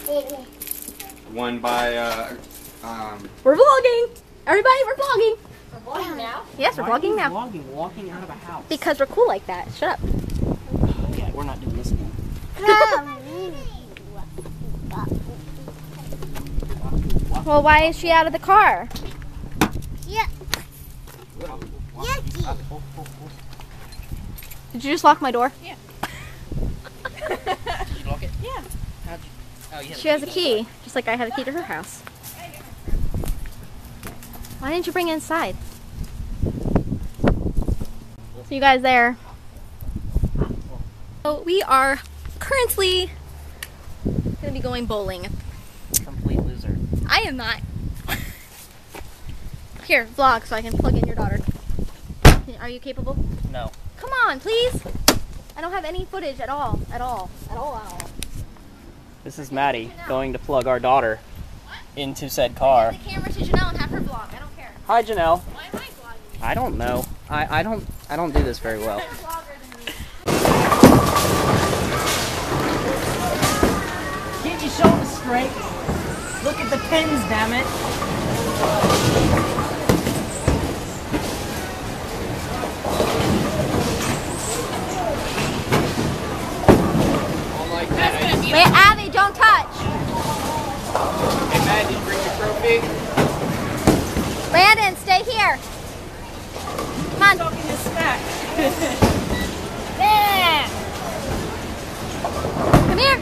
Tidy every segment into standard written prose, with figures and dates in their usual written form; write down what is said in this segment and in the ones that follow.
One by, We're vlogging! Everybody, we're vlogging! We're vlogging now? Yes, we're vlogging now. Vlogging, walking out of a house. Because we're cool like that. Shut up. Yeah, we're not doing this again. Well, why is she out of the car? Yeah. Yucky. Did you just lock my door? Yeah. Did you lock it? Yeah. How'd you? Oh, you had She has a key, just like I have a key to her house. Why didn't you bring it inside? See you guys there. So we are currently gonna be going bowling. Complete loser. I am not. Here, vlog so I can plug in your daughter. Are you capable? No. Come on, please. I don't have any footage at all. At all. This is Maddie going to plug our daughter into said car. Give the camera to Janelle and have her vlog. I don't care. Hi, Janelle. Why am I vlogging? I don't know. I don't do this very well. Better vlogger than me. Get your shoulders straight. Look at the pins, damn it. Wait, Abby, don't touch. hey Matt, did you bring your trophy? Brandon, stay here. Come on. Talking this smack. Yeah. Come here.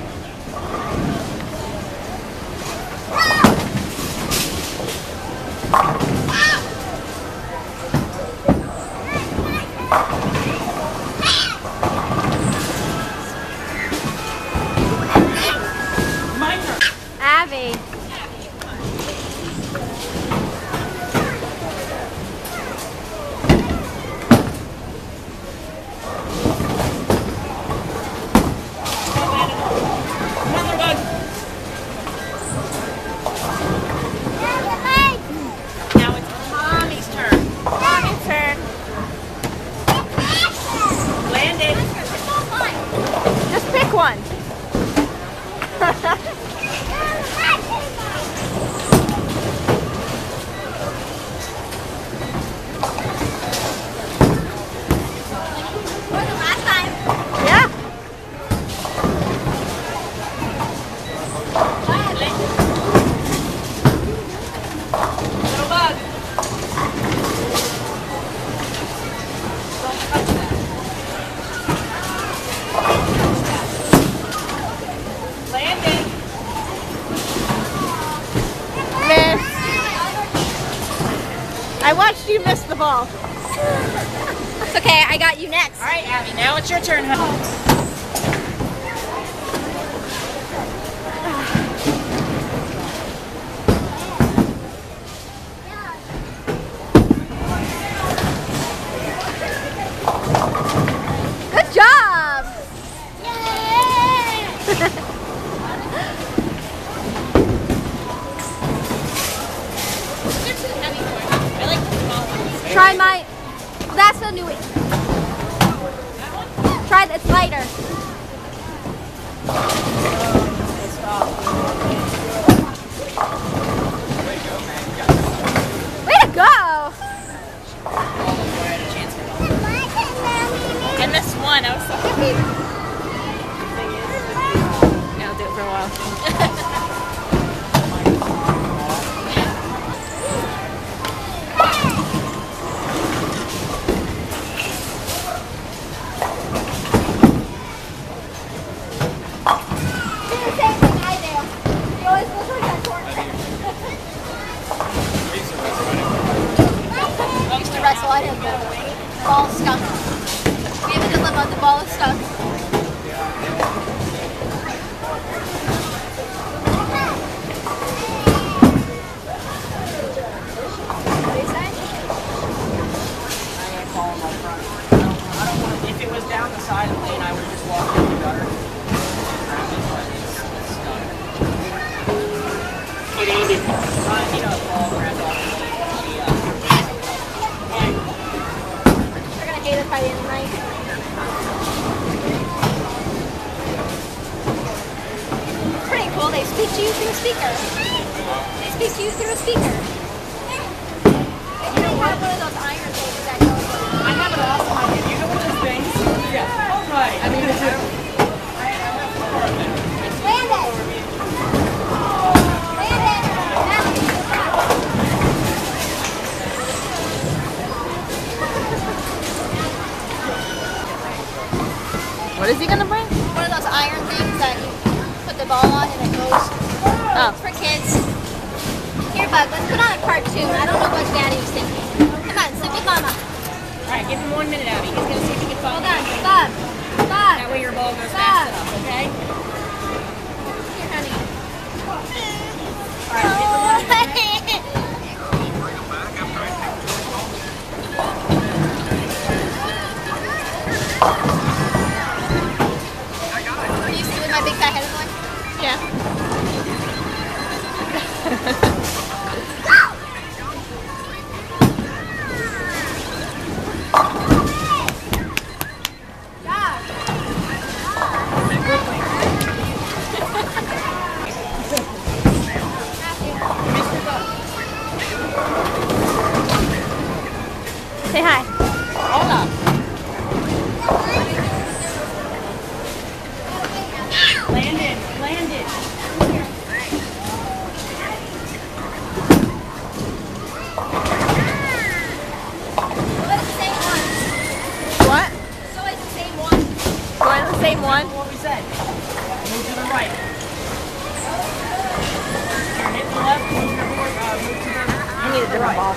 Abby. Another one. Now it's Mommy's turn. Mommy's turn. Landon. Just pick one. Yeah. Little bug. Don't touch that. Landon. Miss. I watched you miss the ball. It's okay, I got you next. All right, Abby, now it's your turn, huh? Good job. Try my. That's a new. Try it's lighter. Way to go! I missed one. I was so happy. Yeah, I'll do it for a while. Wrestle, I didn't go. Ball stuck. We have a dilemma, the ball is stuck. If it was down the side of the lane, I would just walk in the gutter. It ended. Ball grabbed off the lane. They're gonna hate us by the end of the night. Pretty cool, they speak to you through a speaker. They speak to you through a speaker. You don't have one of those iron things that goes on. I have it off my head. You know what those things? Yeah. All right. I mean, I have four of them. Landon! What is he gonna bring? One of those iron things that you put the ball on and it goes. Oh. It's for kids. Here, Bug, let's put on a cartoon. I don't know what Daddy was thinking. Come on, sit with Mama. All right, give him 1 minute, Abby. He's gonna see if he can find Hold on, it. Bug. Bug. That way your ball goes Bug. fast enough, okay? Here, honey. All right, give him 1 minute. Can you see what my big fat head is like? Yeah. Say hi. Hola. Landon. What? It's always the same one. Going the same one? What we said. Move to the right. Here, hit the left. Move to the I need a different ball.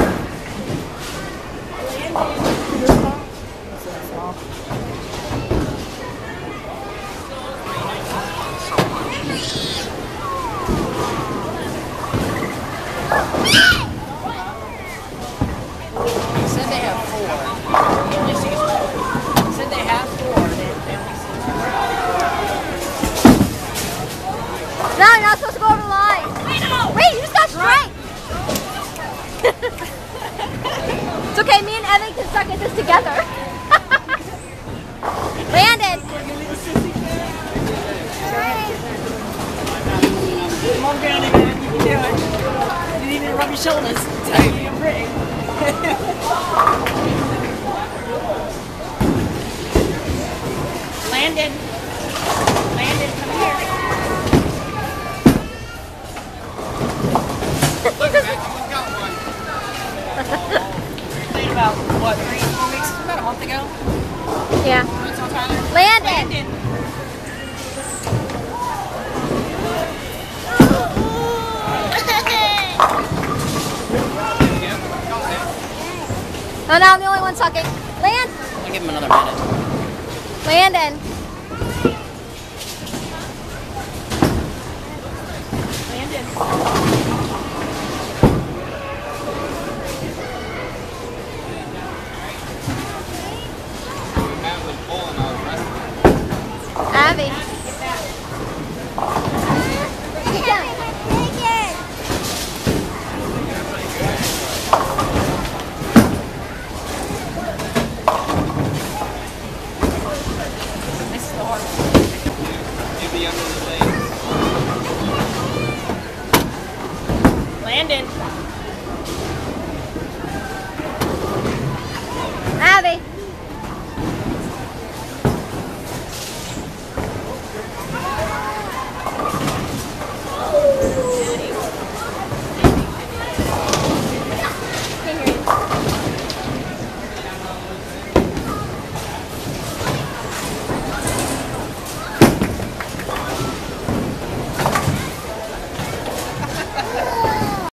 He said they have 4. He only sees 4. He said they have 4. They only see 2. No, you're not supposed to go over the line. Wait, you just got straight. It's okay, me and Evan can suck at this together. Landon. Come on down again. You can do it. You didn't even rub your shoulders. It's actually pretty. Landon, come here. Played about, what, 3 or 4 weeks? About a month ago? Yeah. What's on Tyler? Landon. Oh, no, I'm the only one sucking. I'll give him another minute. Landon. Abby. This is the hard one. Maybe under the legs. Landon.